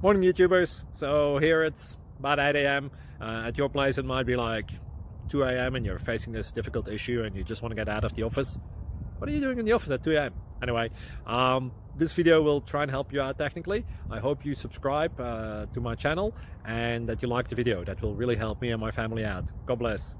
Morning YouTubers. So here it's about 8 a.m. At your place it might be like 2 a.m. and you're facing this difficult issue and you just want to get out of the office. What are you doing in the office at 2 a.m.? Anyway, this video will try and help you out technically. I hope you subscribe to my channel and that you like the video. That will really help me and my family out. God bless.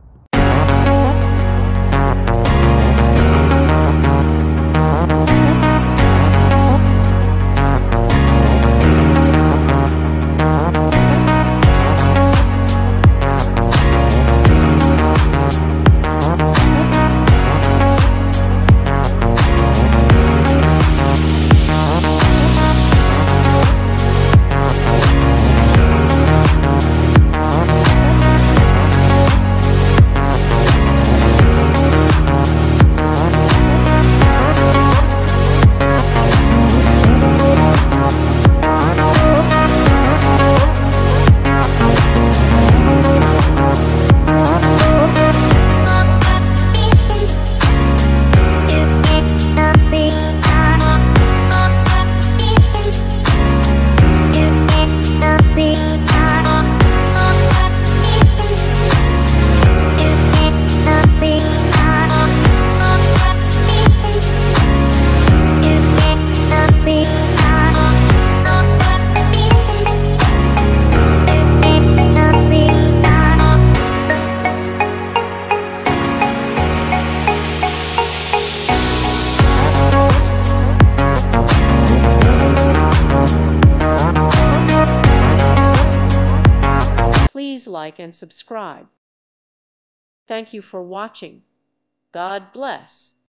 Please like and subscribe. Thank you for watching. God bless.